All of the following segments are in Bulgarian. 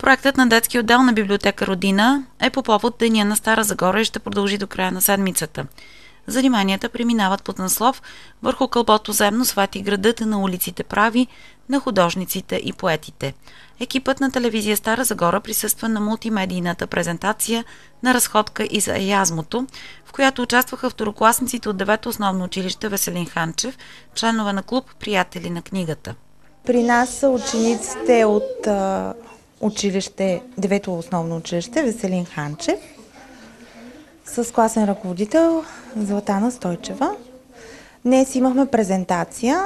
Проектът на детски отдел на библиотека Родина е по повод Деня на Стара Загора и ще продължи до края на седмицата. Заниманията преминават под наслов "Върху кълбото земно свети градът на улиците прави на художниците и поетите". Екипът на телевизия Стара Загора присъства на мултимедийната презентация на разходка из Еязмото, в която участваха второкласниците от 9-то основно училище Веселин Ханчев, членове на клуб "Приятели на книгата". При нас са учениците от училище, 9-то основно училище Веселин Ханчев, с класен ръководител Златана Стойчева. Днес имахме презентация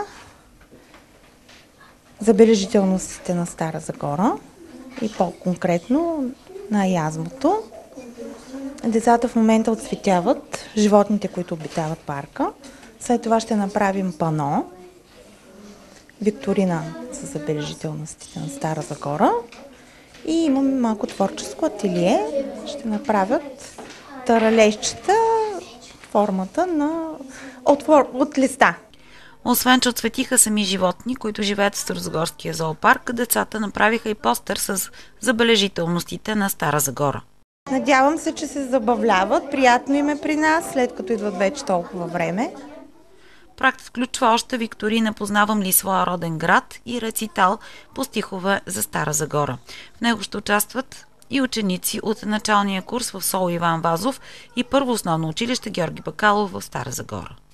забележителностите на Стара Загора и по-конкретно на Еязмото. Децата в момента отцветяват животните, които обитават парка. След това ще направим пано, викторина с забележителностите на Стара Загора и имаме малко творческо ателие. Ще направят таралежчета формата от листа. Освен, че отсветиха сами животни, които живеят в Старозагорския зоопарк, децата направиха и постер с забележителностите на Стара Загора. Надявам се, че се забавляват. Приятно им е при нас, след като идват вече толкова време. Проектът включва още викторина "Познавам ли своя роден град" и рецитал по стихове за Стара Загора. В него ще участват и ученици от началния курс в СОУ Иван Вазов и първо основно училище Георги Бакалов в Стара Загора.